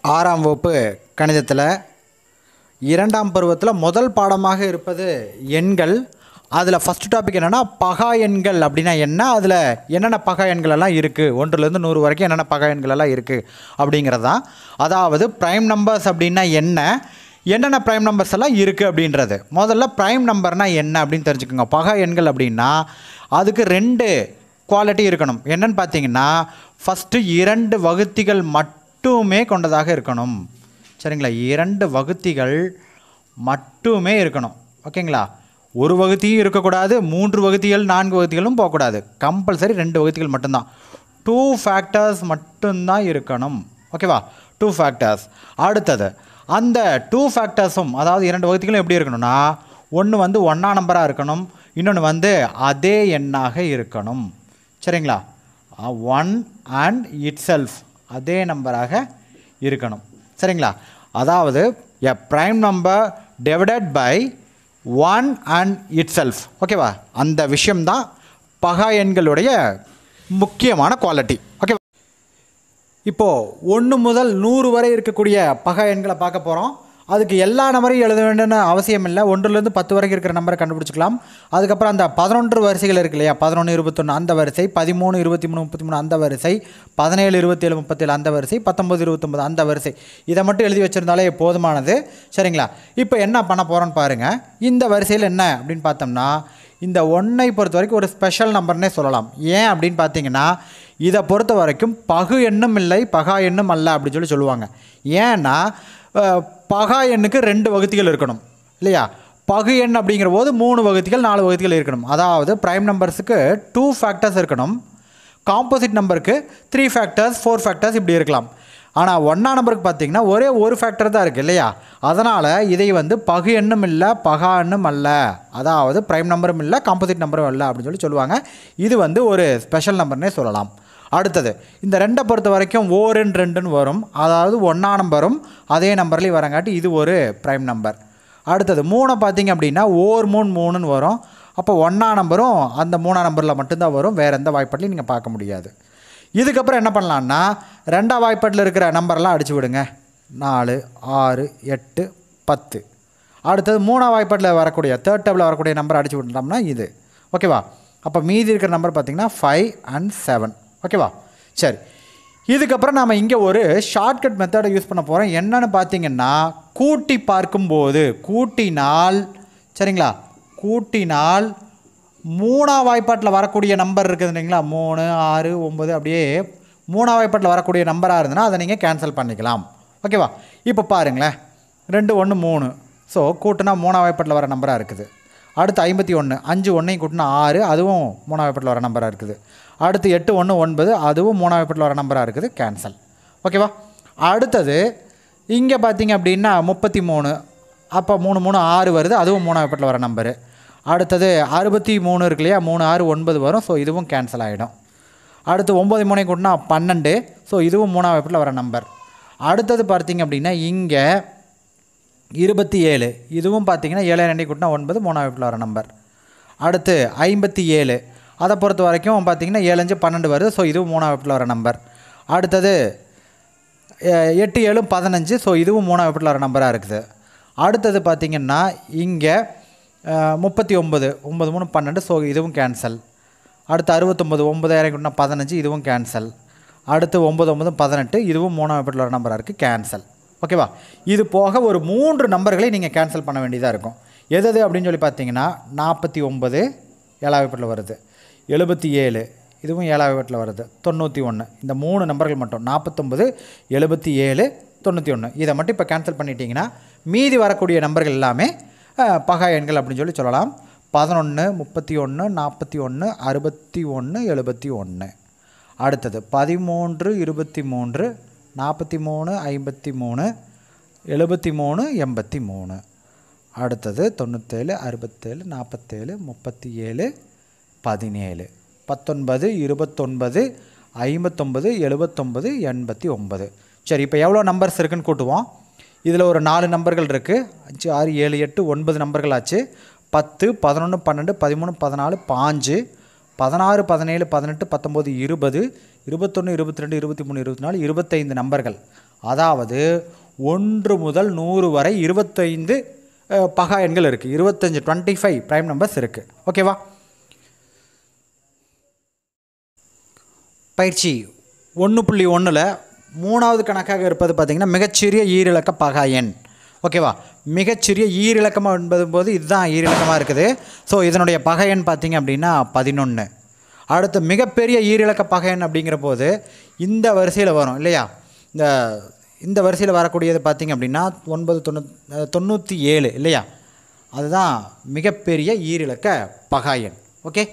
ஆறாம் வகுப்பு கணிதத்தில் இரண்டாம் பருவத்தில் முதல் பாடமாக இருப்பது எண்கள். அதில் ஃபஸ்ட் டாபிக் என்னென்னா பகா எண்கள் அப்படின்னா என்ன, அதில் என்னென்ன பகா எண்கள் எல்லாம் இருக்குது, 1லேருந்து 100 வரைக்கும் என்னென்ன பகா எண்கள் எல்லாம் இருக்குது அப்படிங்கிறது தான். அதாவது ப்ரைம் நம்பர்ஸ் அப்படின்னா என்னென்ன ப்ரைம் நம்பர்ஸ் எல்லாம் இருக்குது அப்படின்றது. முதல்ல ப்ரைம் நம்பர்னால் என்ன அப்படின்னு தெரிஞ்சுக்கோங்க. பகா எண்கள் அப்படின்னா அதுக்கு 2 குவாலிட்டி இருக்கணும். என்னென்னு பார்த்தீங்கன்னா, ஃபஸ்ட்டு 2 வகுத்திகள் மட்டுமே கொண்டதாக இருக்கணும். சரிங்களா, 2 வகுத்திகள் மட்டுமே இருக்கணும். ஓகேங்களா, ஒரு வகுத்தியும் இருக்கக்கூடாது, 3 வகுத்திகள் 4 வகுத்திகளும் போகக்கூடாது. கம்பல்சரி 2 வகுத்திகள் மட்டும்தான். 2 ஃபேக்டர்ஸ் மட்டும்தான் இருக்கணும். ஓகேவா, 2 ஃபேக்டர்ஸ். அடுத்தது அந்த 2 ஃபேக்டர்ஸும், அதாவது 2 வகுத்திகளும் எப்படி இருக்கணும்னா, ஒன்று வந்து 1ஆ நம்பராக இருக்கணும், இன்னொன்று வந்து அதே எண்ணாக இருக்கணும். சரிங்களா, 1 அண்ட் இட் செல்ஃப் அதே நம்பராக இருக்கணும். சரிங்களா, அதாவது a prime number divided by 1 and itself. ஓகேவா, அந்த விஷயம்தான் பகா எண்களுடைய முக்கியமான குவாலிட்டி. ஓகேவா, இப்போது 1 முதல் 100 வரை இருக்கக்கூடிய பகா எண்களை பார்க்க போகிறோம். அதுக்கு எல்லா நம்பரையும் எழுத வேண்டும்னு அவசியம் இல்லை. 1லேருந்து 10 வரைக்கும் இருக்கிற நம்பரை கண்டுபிடிச்சிக்கலாம். அதுக்கப்புறம் அந்த 11 வரிசைகள் இருக்கு இல்லையா, 11, 21 அந்த வரிசை, 13, 23, 33 அந்த வரிசை, 17, 27, 37 அந்த வரிசை, 19, 29 அந்த வரிசை. இதை மட்டும் எழுதி வச்சுருந்தாலே போதுமானது. சரிங்களா, இப்போ என்ன பண்ண போகிறோன்னு பாருங்கள். இந்த வரிசையில் என்ன அப்படின்னு பார்த்தோம்னா, இந்த 1ஐ பொறுத்த வரைக்கும் ஒரு ஸ்பெஷல் நம்பர்னே சொல்லலாம். ஏன் அப்படின்னு பார்த்தீங்கன்னா, இதை பொறுத்த வரைக்கும் பகு எண்ணும் இல்லை, பகா எண்ணும் அல்ல அப்படின்னு சொல்லுவாங்க. ஏன்னா பகா எண்ணுக்கு 2 வகுத்திகள் இருக்கணும் இல்லையா. பகு எண் அப்படிங்கிற போது 3 வகுத்திகள் 4 வகுத்திகள் இருக்கணும். அதாவது ப்ரைம் நம்பர்ஸுக்கு 2 ஃபேக்டர்ஸ் இருக்கணும், காம்போசிட் நம்பருக்கு 3 ஃபேக்டர்ஸ் 4 ஃபேக்டர்ஸ் இப்படி இருக்கலாம். ஆனால் 1ஆம் நம்பருக்கு பார்த்திங்கன்னா ஒரே ஒரு ஃபேக்டர் தான் இருக்குது இல்லையா. அதனால் இதை வந்து பகு எண்ணும் இல்லை, பகா எண்ணும் அல்ல, அதாவது ப்ரைம் நம்பரும் இல்லை, காம்போசிட் நம்பரும் இல்லை அப்படின்னு சொல்லுவாங்க. இது வந்து ஒரு ஸ்பெஷல் நம்பர்னே சொல்லலாம். அடுத்தது இந்த 2ஐ பொறுத்த வரைக்கும் ஓரெண் 2ன்னு வரும், அதாவது 1ஆம் நம்பரும் அதே நம்பர்லேயும் வரங்காட்டி இது ஒரு ப்ரைம் நம்பர். அடுத்தது 3ஐ பார்த்திங்க அப்படின்னா ஓர் 3 3ன்னு வரும். அப்போ 1ஆம் நம்பரும் அந்த 3ஆம் நம்பரில் மட்டும்தான் வரும், வேறு எந்த வாய்ப்பாட்லையும் நீங்கள் பார்க்க முடியாது. இதுக்கப்புறம் என்ன பண்ணலான்னா, 2ஆம் வாய்ப்பாட்டில் இருக்கிற நம்பரெல்லாம் அடிச்சு விடுங்க. 4, 6, 8, 10. அடுத்தது 3ஆம் வாய்ப்பாட்டில் வரக்கூடிய தேர்ட் டேபிளில் வரக்கூடிய நம்பர் அடிச்சு விட்டோம்னா இது. ஓகேவா, அப்போ மீதி இருக்கிற நம்பர் பார்த்திங்கன்னா 5 and 7. ஓகேவா, சரி. இதுக்கப்புறம் நாம் இங்கே ஒரு ஷார்ட்கட் மெத்தடை யூஸ் பண்ண போகிறோம். என்னென்னு பார்த்தீங்கன்னா, கூட்டி பார்க்கும்போது கூட்டினால், சரிங்களா, கூட்டினால் 3ஆம் வாய்ப்பாட்டில் வரக்கூடிய நம்பர் இருக்குது இல்லைங்களா, 3, 6, 9 அப்படியே 3ஆம் வாய்ப்பாட்டில் வரக்கூடிய நம்பராக இருந்ததுன்னா அதை நீங்கள் கேன்சல் பண்ணிக்கலாம். ஓகேவா, இப்போ பாருங்களேன், 2, 1, 3. ஸோ கூட்டினா 3ஆம் வாய்ப்பாட்டில் வர நம்பராக இருக்குது. அடுத்து 51, 5 1ஐயும் கூட்டினா 6, அதுவும் 3ஆம் வாய்ப்பாட்டில் வர நம்பராக இருக்குது. அடுத்து 8 1 9, அதுவும் 3ஆம் வாய்ப்பாட்டில் வர நம்பராக இருக்குது, கேன்சல். ஓகேவா, அடுத்தது இங்கே பார்த்தீங்க அப்படின்னா 33, அப்போ 3 3 6 வருது, அதுவும் 3ஆம் வாய்ப்பாட்டில் வர நம்பரு. அடுத்தது 63 இருக்கு இல்லையா, 3 6 9 வரும், ஸோ இதுவும் கேன்சல் ஆகிடும். அடுத்து 9 3ஐயும் கூட்டினா 12, ஸோ இதுவும் 3ஆம் வாய்ப்பாட்டில் வர நம்பர். அடுத்தது பார்த்தீங்க அப்படின்னா இங்கே 27, இதுவும் பார்த்தீங்கன்னா 7 2 கூட்டினா 9, 3ஆம் வாய்ப்பாட்டில் வர நம்பர். அடுத்து 57, அதை பொறுத்த வரைக்கும் பார்த்தீங்கன்னா 7 5 12 வருது, ஸோ இதுவும் 3ஆம் வாய்ப்பாட்டில் வர நம்பர். அடுத்தது 8 7 15, ஸோ இதுவும் 3ஆம் வாய்ப்பாட்டில் வர நம்பராக இருக்குது. அடுத்தது பார்த்திங்கன்னா இங்கே 39 9 3 12, ஸோ இதுவும் கேன்சல். அடுத்து 69 9 கூட்டினா 15, இதுவும் கேன்சல். அடுத்து 9 9 18, இதுவும் 3ஆம் வாய்ப்பாட்டில் வர நம்பராக இருக்குது, கேன்சல். ஓகேவா, இது போக ஒரு 3 நம்பர்களை நீங்கள் கேன்சல் பண்ண வேண்டியதாக இருக்கும். எது அப்படின்னு சொல்லி பார்த்தீங்கன்னா 49 7ஆம் வாய்ப்பாட்டில் வருது, 77 இதுவும் 7ஆம் வாய்ப்பாட்டில் வருது, 91 இந்த 3 நம்பர்கள் மட்டும் 49 77 91 இதை மட்டும் இப்போ கேன்சல் பண்ணிட்டீங்கன்னா மீதி வரக்கூடிய நம்பர்கள் எல்லாமே பகா எண்கள் அப்படின்னு சொல்லலாம். 11 31 41 61 71. அடுத்தது 13 23 43 53 73 83. அடுத்தது 97 67 47 37 17 19 29 59 79 89. சரி, இப்போ எவ்வளோ நம்பர்ஸ் இருக்குதுன்னு கூட்டுவோம். இதில் ஒரு 4 நம்பர்கள் இருக்குது, 5 6 7 8 9 நம்பர்கள் ஆச்சு. 10 11 12 13 14 5 16 17 18 19 20 21 22 23 24 25 நம்பர்கள். அதாவது 1 முதல் 100 வரை 25 பகா எண்கள் இருக்குது. 25 ப்ரைம் நம்பர்ஸ் இருக்குது. ஓகேவா? பயிற்சி 1.1ல் 3வது கணக்காக இருப்பது பார்த்திங்கன்னா மிகச்சிறிய ஈரிலக்க பகா எண். ஓகேவா? மிகச்சிறிய ஈரிலக்கமாக என்பதும்போது இதுதான் ஈரிலக்கமாக இருக்குது. ஸோ இதனுடைய பகை எண் பார்த்திங்க அப்படின்னா 11. அடுத்து மிகப்பெரிய ஈரிலக்க பகை எண் அப்படிங்கிற போது இந்த வரிசையில் வரும் இல்லையா? இந்த வரிசையில் வரக்கூடியது பார்த்திங்க அப்படின்னா 97 இல்லையா? அதுதான் மிகப்பெரிய ஈரிலக்க பகா எண். ஓகே,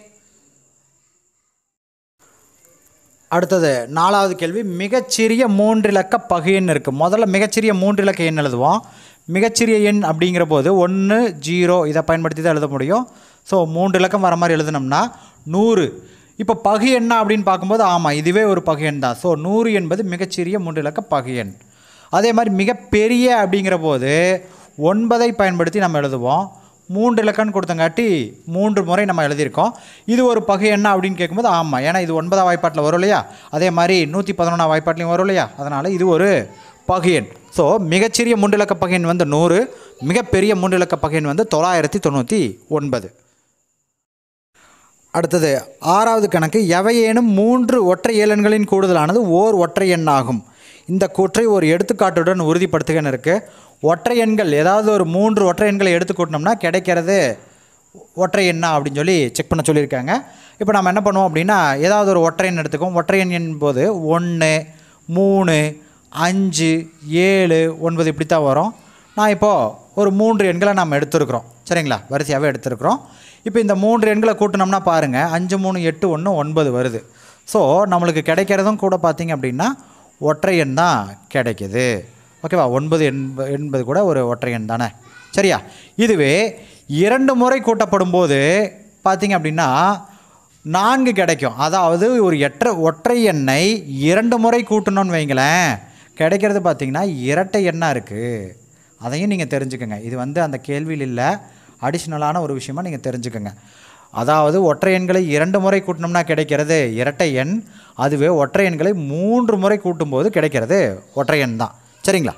அடுத்தது 4வது கேள்வி. மிகச்சிறிய 3 இலக்க பகை எண் இருக்குது. முதல்ல மிகச்சிறிய 3 இலக்க எண் எழுதுவோம். மிகச்சிறிய எண் அப்படிங்கிற போது 1 0 இதை பயன்படுத்தி தான் எழுத முடியும். ஸோ 3 இலக்கம் வர மாதிரி எழுதுனோம்னா 100. இப்போ பகு எண்ணா அப்படின்னு பார்க்கும்போது ஆமாம், இதுவே ஒரு பகு எண் தான். ஸோ 100 என்பது மிகச்சிறிய 3 இலக்க பகு எண். அதே மாதிரி மிகப்பெரிய அப்படிங்கிற போது 9ஐ பயன்படுத்தி நம்ம எழுதுவோம். 3 இலக்கம்னு கொடுத்தங்காட்டி 3 முறை நம்ம எழுதியிருக்கோம். இது ஒரு பகு எண்ணா அப்படின்னு கேட்கும்போது ஆமாம், ஏன்னா இது 9ஆம் வாய்ப்பாட்டில் வரும் இல்லையா? அதே மாதிரி 111ஆம் வாய்ப்பாட்டிலையும் வரும் இல்லையா? அதனால் இது ஒரு பகு எண். ஸோ மிகச்சிறிய 3 இலக்க பகு எண் வந்து 100, மிகப்பெரிய 3 இலக்க பகு எண் வந்து 999. அடுத்தது 6வது கணக்கு. எவையேனும் 3 ஒற்றை இயலெண்களின் கூடுதலானது ஓர் ஒற்றை எண் ஆகும். இந்த கூற்றை ஒரு எடுத்துக்காட்டுடன் உறுதிப்படுத்துகன்னு இருக்குது. ஒற்றை எண்கள் ஏதாவது ஒரு 3 ஒற்றை எண்களை எடுத்து கூட்டினோம்னா கிடைக்கிறது ஒற்றை எண்ணா அப்படின்னு சொல்லி செக் பண்ண சொல்லியிருக்காங்க. இப்போ நம்ம என்ன பண்ணுவோம் அப்படின்னா ஏதாவது ஒரு ஒற்றை எண் எடுத்துக்கோம். ஒற்றை எண் என்போது 1 3 5 7 9 இப்படி தான் வரும். நான் இப்போது ஒரு 3 எண்களை நம்ம எடுத்துருக்குறோம். சரிங்களா? வரிசையாகவே எடுத்துருக்குறோம். இப்போ இந்த 3 எண்களை கூட்டினோம்னா பாருங்கள், 5 3 8 1 9 வருது. ஸோ நம்மளுக்கு கிடைக்கிறதும் கூட பார்த்திங்க அப்படின்னா ஒற்றை எண் தான் கிடைக்கிது. ஓகேவா? 9 என்பது கூட ஒரு ஒற்றை எண் தானே. சரியா? இதுவே 2 முறை கூட்டப்படும் போது பார்த்திங்க அப்படின்னா 4 கிடைக்கும். அதாவது ஒரு ஒற்றை எண்ணை 2 முறை கூட்டணும்னு வைங்களேன், கிடைக்கிறது பார்த்திங்கன்னா இரட்டை எண்ணாக இருக்குது. அதையும் நீங்கள் தெரிஞ்சுக்கோங்க. இது வந்து அந்த கேள்வியில் இல்லை, அடிஷ்னலான ஒரு விஷயமாக நீங்கள் தெரிஞ்சுக்கோங்க. அதாவது ஒற்றை எண்களை 2 முறை கூட்டினோம்னா கிடைக்கிறது இரட்டை எண். அதுவே ஒற்றை எண்களை 3 முறை கூட்டும்போது கிடைக்கிறது ஒற்றை எண் தான். சரிங்களா?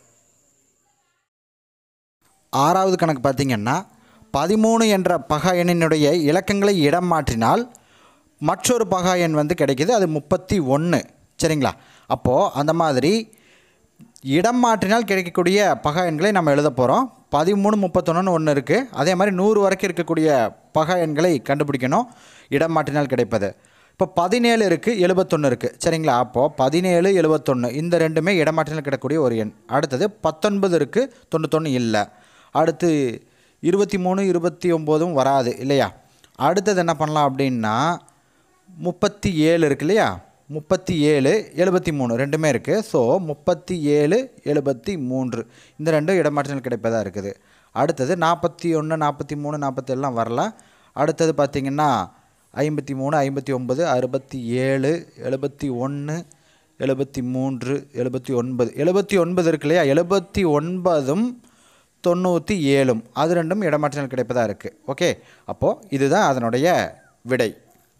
6வது கணக்கு பார்த்திங்கன்னா 13 என்ற பகா எண்ணினுடைய இலக்கங்களை இடம் மாற்றினால் மற்றொரு பகா எண் வந்து கிடைக்கிது. அது 31. சரிங்களா? அப்போது அந்த மாதிரி இடம் மாற்றினால் கிடைக்கக்கூடிய பகா எண்களை நம்ம எழுத போகிறோம். 13 31ன்னு ஒன்று இருக்குது. அதே மாதிரி 100 வரைக்கும் இருக்கக்கூடிய பகா எண்களை கண்டுபிடிக்கணும் இடம் மாற்றினால் கிடைப்பது. இப்போ 17 இருக்குது, 71 இருக்குது. சரிங்களா? அப்போது 17 71 இந்த ரெண்டுமே இடம் மாற்றினால் கிடைக்கக்கூடிய ஒரு எண். அடுத்தது 19 இருக்குது, 91 இல்லை. அடுத்து 23 29ம் வராது இல்லையா? அடுத்தது என்ன பண்ணலாம் அப்படின்னா 37 இருக்கு இல்லையா? 37 73 ரெண்டுமே இருக்குது. ஸோ 37 73 இந்த ரெண்டும் இடமாற்றங்கள் கிடைப்பதாக இருக்குது. அடுத்தது 41 43 47 வரலாம். அடுத்தது பார்த்திங்கன்னா 53 59 67 71 73 79 79 இருக்கு இல்லையா? 79ம் 97ம் அது ரெண்டும் இடமாற்றங்கள் கிடைப்பதாக இருக்குது. ஓகே, அப்போது இதுதான் அதனுடைய விடை.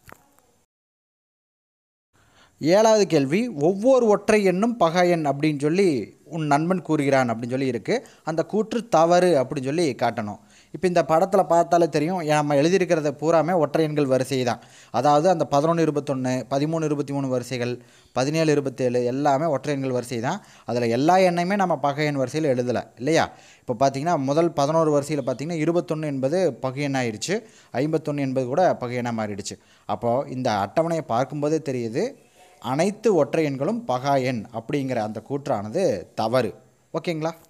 7வது கேள்வி. ஒவ்வொரு ஒற்றை எண்ணும் பகா எண் அப்படின்னு சொல்லி உன் நண்பன் கூறுகிறான் அப்படின்னு சொல்லி இருக்குது. அந்த கூற்று தவறு அப்படின்னு சொல்லி காட்டணும். இப்போ இந்த படத்தில் பார்த்தாலே தெரியும், நம்ம எழுதியிருக்கிறத பூராமே ஒற்றை எண்கள் வரிசை தான். அதாவது அந்த 11 21 13 23 வரிசைகள் 17 27 எல்லாமே ஒற்றை எண்கள் வரிசை தான். அதில் எல்லா எண்ணையுமே நம்ம பகை எண் வரிசையில் எழுதலை இல்லையா? இப்போ பார்த்திங்கன்னா முதல் 11 வரிசையில் பார்த்திங்கன்னா 21 என்பது பகை எண் ஆயிடுச்சு, 51 என்பது கூட பகை எண்ணாக மாறிடுச்சு. அப்போது இந்த அட்டவணையை பார்க்கும்போதே தெரியுது அனைத்து ஒற்றை எண்களும் பகா எண் அப்படிங்கிற அந்த கூற்றானது தவறு. ஓகேங்களா?